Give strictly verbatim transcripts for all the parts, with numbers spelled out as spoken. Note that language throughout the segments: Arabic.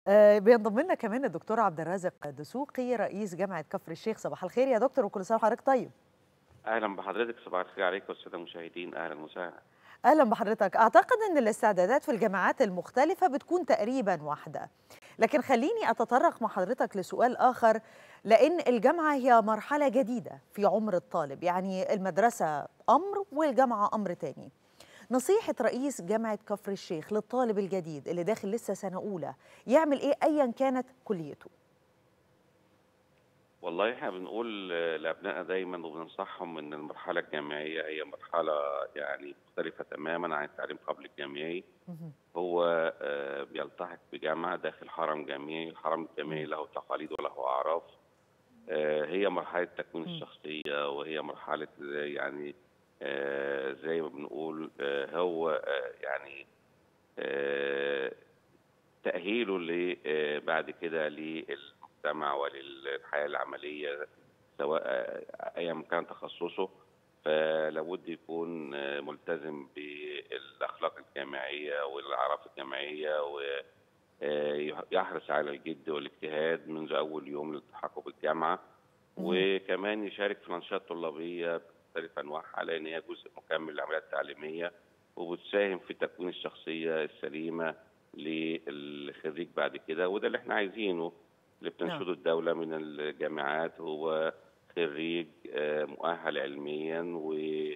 آه، بينضم لنا كمان الدكتور عبد الرازق دسوقي رئيس جامعة كفر الشيخ. صباح الخير يا دكتور وكل سنة وحضرتك طيب. أهلا بحضرتك، صباح الخير عليك والسادة المشاهدين، أهلا وسهلا. أهلا بحضرتك. أعتقد أن الاستعدادات في الجامعات المختلفة بتكون تقريبا واحدة، لكن خليني أتطرق مع حضرتك لسؤال آخر، لأن الجامعة هي مرحلة جديدة في عمر الطالب، يعني المدرسة أمر والجامعة أمر تاني. نصيحة رئيس جامعة كفر الشيخ للطالب الجديد اللي داخل لسه سنة أولى يعمل إيه أيا كانت كليته؟ والله إحنا بنقول لأبنائنا دايما وبننصحهم إن المرحلة الجامعية هي مرحلة يعني مختلفة تماما عن التعليم قبل الجامعي. مهم. هو آه، بيلتحق بجامعة داخل حرم جامعي، الحرم الجامعي مم. له تقاليد وله أعراف. آه، هي مرحلة تكوين مم. الشخصية، وهي مرحلة آه، يعني آه، زي ما بنقول آه، هو آه، يعني آه، تأهيله ل آه، بعد كده للمجتمع وللحياة العملية، سواء آه، أيا كان تخصصه. فلابد يكون آه، ملتزم بالأخلاق الجامعية والأعراف الجامعية، ويحرص على الجد والاجتهاد منذ أول يوم لالتحاقه بالجامعة. مهم. وكمان يشارك في الأنشطة الطلابية بمختلف أنواعها، لأن هي جزء مكمل للعملية التعليمية، وبتساهم في تكوين الشخصية السليمة للخريج بعد كده. وده اللي احنا عايزينه، اللي نعم. بتنشده الدولة من الجامعات، هو خريج آه، مؤهل علميا و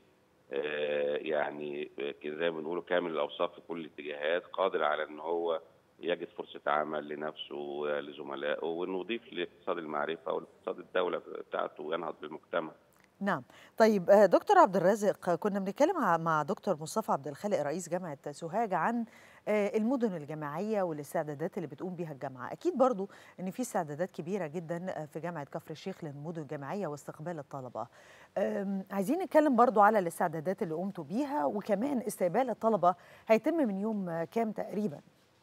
آه، يعني كده زي ما بنقول كامل الأوصاف في كل الاتجاهات، قادر على إن هو يجد فرصة عمل لنفسه ولزملائه، وإنه يضيف لاقتصاد المعرفة والاقتصاد الدولة بتاعته وينهض بالمجتمع. نعم. طيب آه، دكتور عبد الرازق، كنا بنتكلم ع- مع دكتور مصطفى عبد الخالق رئيس جامعة سوهاج عن آه، المدن الجامعية والاستعدادات اللي بتقوم بيها الجامعة. أكيد برضو أن في استعدادات كبيرة جدا آه، في جامعة كفر الشيخ للمدن الجامعية واستقبال الطلبة. آم، عايزين نتكلم برضو على الاستعدادات اللي قمتوا بيها، وكمان استقبال الطلبة هيتم من يوم آه، كام تقريبا؟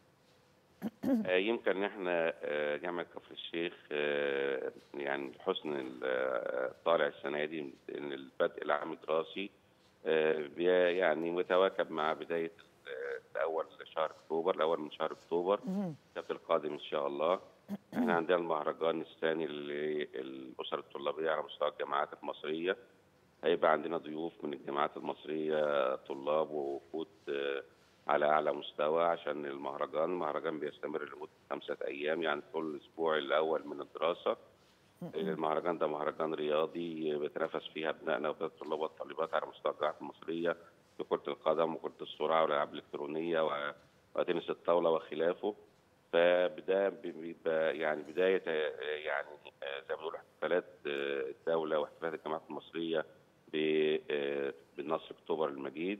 آه، يمكن ان احنا آه، جامعه كفر الشيخ آه، يعني حسن ال- آه، طالع السنه دي ان البدء العام الدراسي آه، بي- يعني متواكب مع بدايه آه، الاول شهر اكتوبر، الاول من شهر اكتوبر مهم. السبت القادم ان شاء الله. احنا عندنا المهرجان الثاني للاسر الطلابيه على مستوى الجامعات المصريه. هيبقى عندنا ضيوف من الجامعات المصرية، طلاب ووفود آه، على أعلى مستوى، عشان المهرجان المهرجان بيستمر لمدة خمسة أيام، يعني كل الأسبوع الأول من الدراسة. المهرجان ده مهرجان رياضي بيتنافس فيها أبنائنا وأولاد الطلاب والطالبات على مستوى الجامعات المصرية في كرة القدم وكرة السرعة والألعاب الإلكترونية و- وتنس الطاولة وخلافه. فبدا بيبقى يعني بداية آه، يعني آه، زي ما بنقول احتفالات آه، الدولة واحتفالات الجامعات المصرية ب- آه، بالنصر أكتوبر المجيد.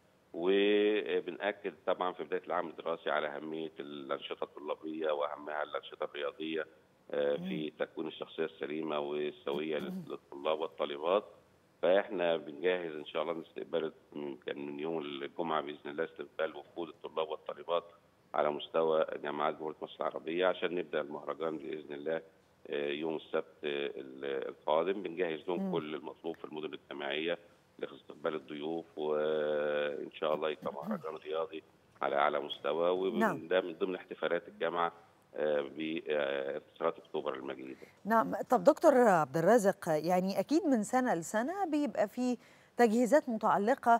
وبنأكد طبعا في بداية العام الدراسي على أهمية الأنشطة الطلابية وأهمها الأنشطة الرياضية آه، مهم. في تكوين الشخصية السليمة والسوية للطلاب والطالبات. فإحنا بنجهز إن شاء الله لاستقبال، كان من يوم الجمعة بإذن الله استقبال وفود الطلاب والطالبات على مستوى جامعات جمهورية مصر العربية، عشان نبدأ المهرجان بإذن الله آه، يوم السبت آه، القادم. بنجهز لهم مم. كل المطلوب في المدن الجامعية لاستقبال الضيوف، وإن شاء الله يبقى مهرجان رياضي على أعلى مستوى، نعم. وده من ضمن احتفالات الجامعة آه، بانتصارات أكتوبر المجيدة. نعم. طب دكتور عبد الرازق، يعني أكيد من سنة لسنة بيبقى في تجهيزات متعلقة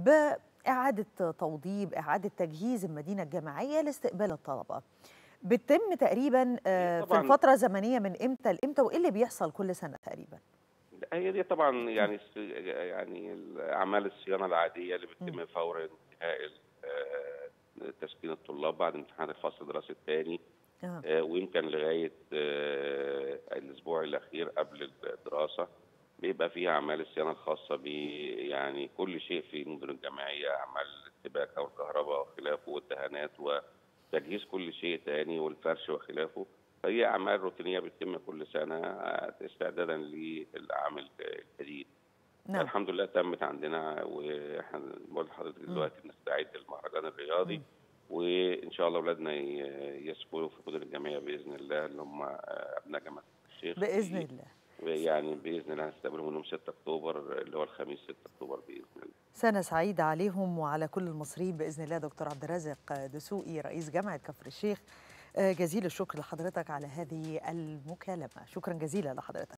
بإعادة توضيب، إعادة تجهيز المدينة الجامعية لاستقبال الطلبة. بتتم تقريبا هي آه، في طبعا الفترة زمنية من إمتى لإمتى، وإيه اللي بيحصل كل سنة تقريبا؟ هي دي طبعا يعني الس- يعني أعمال الصيانة العادية اللي مم. بتتم فور انتهاء ال- آه، تسكين الطلاب بعد امتحان الفصل الدراسي الثاني. آه. آه، ويمكن لغاية آه، الأسبوع الأخير قبل الدراسة بيبقى فيها أعمال الصيانة الخاصة ب يعني كل شيء في المدن الجامعية، أعمال السباكة والكهرباء وخلافه والدهانات وتجهيز كل شيء تاني والفرش وخلافه. فهي أعمال روتينية بتتم كل سنة آه، استعدادا للعام الجديد. نعم. الحمد لله تمت عندنا، واحنا بقول لحضرتك مم. دلوقتي بنستعد للمهرجان الرياضي، مم. وان شاء الله اولادنا ي- يسكنوا في المدن الجامعيه باذن الله، اللي هم آه، ابناء جامعه الشيخ. بإذن الله. ويعني باذن الله هنستقبلهم يوم ستة اكتوبر اللي هو الخميس ستة اكتوبر باذن الله. سنة سعيدة عليهم وعلى كل المصريين بإذن الله. دكتور عبد الرازق دسوقي رئيس جامعة كفر الشيخ آه، جزيل الشكر لحضرتك على هذه المكالمة، شكرا جزيلا لحضرتك.